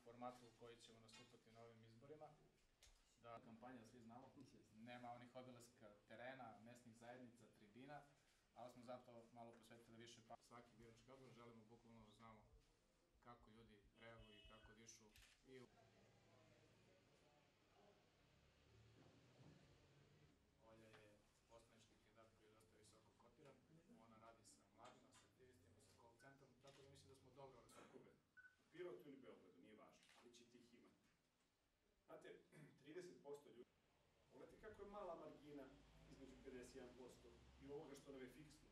formatu u koji ćemo nastupati na ovim izborima. Da, kampanja, svi znamo. Nema onih obilaska terena, mesnih zajednica, tribina, ali smo zato malo posvetili više pa. Svaki birački odbor želimo bukvalno da znamo kako ljudi reaguju i kako dišu i Olja je poslanički kandidat koji je dosta visoko kotiran, ona radi sa mladima, sa aktivistima, sa call centrom, tako da mislim da smo dobro rasakube. Pirotu ili Beogradu, nije važno, ali će tih ima. Znate, 30% ljudi, pogledajte kako je mala margina između 51% i ovoga što nam je fiksno.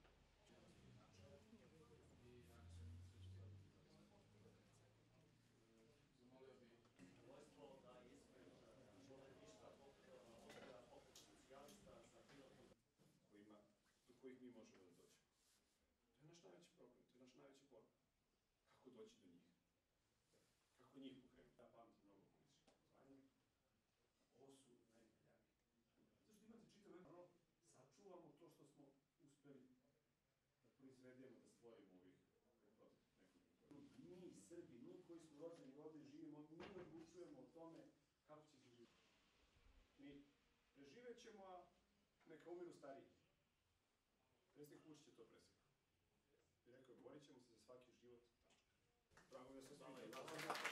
Zamolio bi do kojih mi možemo da dođemo. To je naš najveći problem, to je naš najveći borba. Kako doći do njih? Kako njih pokrenuti? Ja pamtim mnogo političkih pozvanja. Ovo su najprljaviji. Zato što imate čitav vrlo, sačuvamo to što smo uspeli da proizvedemo, da stvorimo ovih nekoliko. Mi, Srbi, mi koji smo rođeni ovde živimo, mi odlučujemo o tome kako će se živjeti. Mi preživet ćemo, a neka umiru stariji. Predsjednik Vučić je to presjekao. I rekao je, borit ćemo se za svaki život. Drago mi da se sviđa.